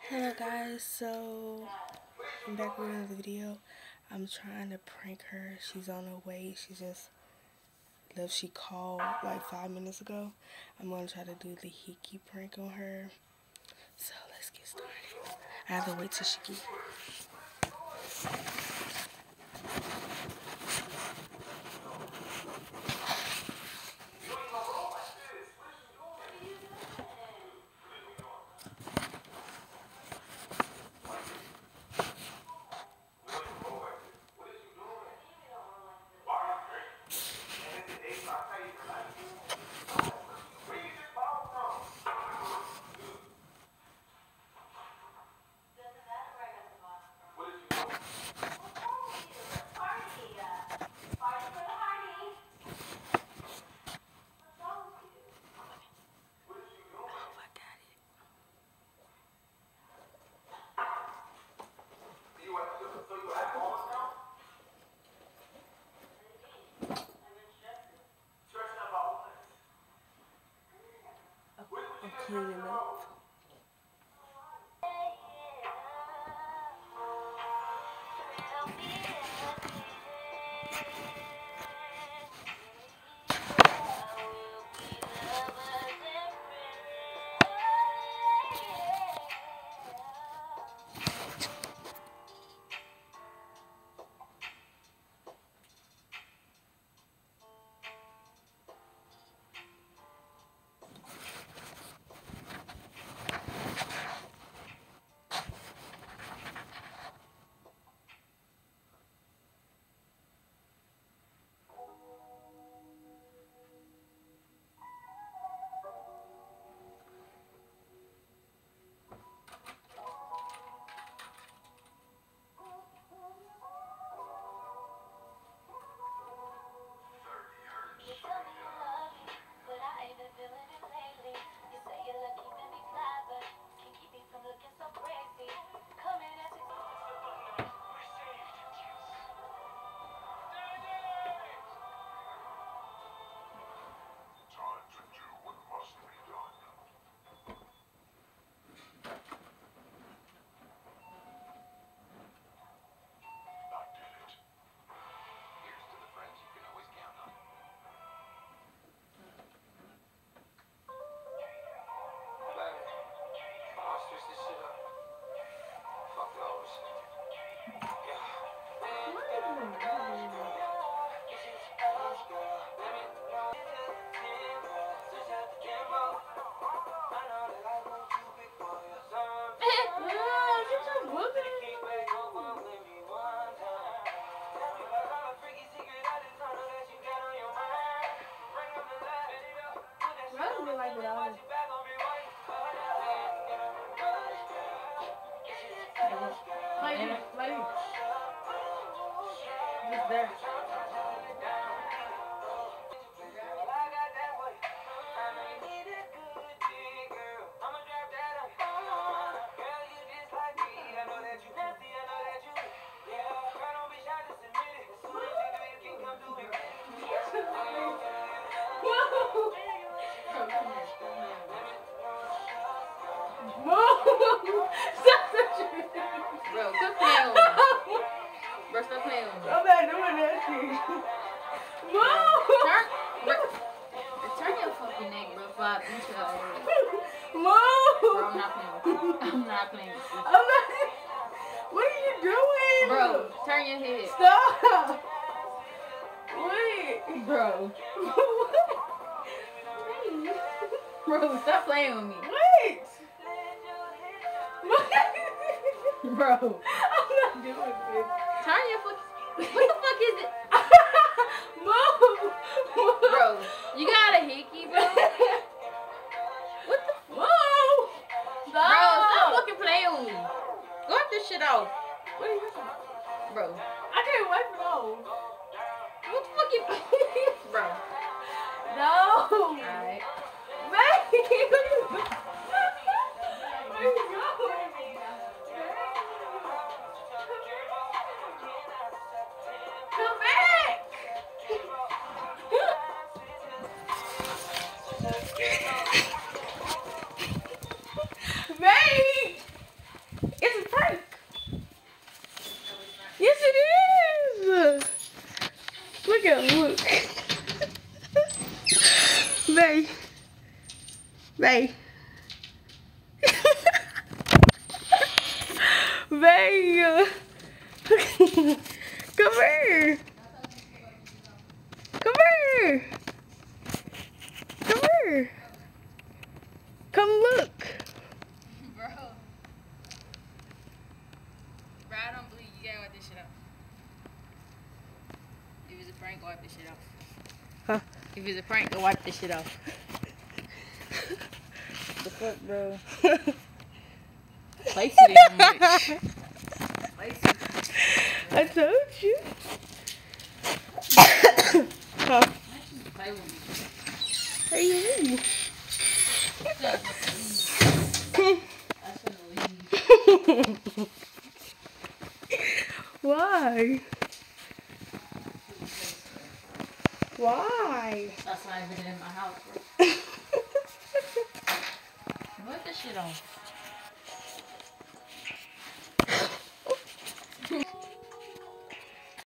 Hello guys, so I'm back with another video. I'm trying to prank her. She's on her way. She just left. She called like 5 minutes ago. I'm gonna try to do the hickey prank on her. So let's get started. I have to wait till she gets here. I'm cleaning up. Just there. Bro, quit playing with me. Bro, stop playing with me. I'm not doing that shit. Turn your fucking neck, bro. Fuck. Move! Bro, I'm not playing with you. I'm not playing with you. I'm not. What are you doing? Bro, turn your head. Stop! Wait! Bro. Bro, stop playing with me. Wait! Bro. I'm not doing this. Turn your fucking... What the fuck is it? Move! Bro, you got a hickey, bro? What the... Move! Bro, stop fucking playing with me. Wipe this shit off. What are you doing? Bro. I can't wipe it off. What the fuck you... Bro. No! Alright. Wait! Where you going? Come back! Babe! Bay. Bay. Come here. Come here. Come here. Come look. Bro. Bro, I don't believe you gotta wipe this shit off. If it's a prank, go wipe this shit off. Huh? If it's a prank, go wipe this shit off. The fuck, bro? Place it in much. Place it. I told you. Huh? Play with me. Hey, you. Why? Why? That's why I've been in my house, bro. Wipe this shit off.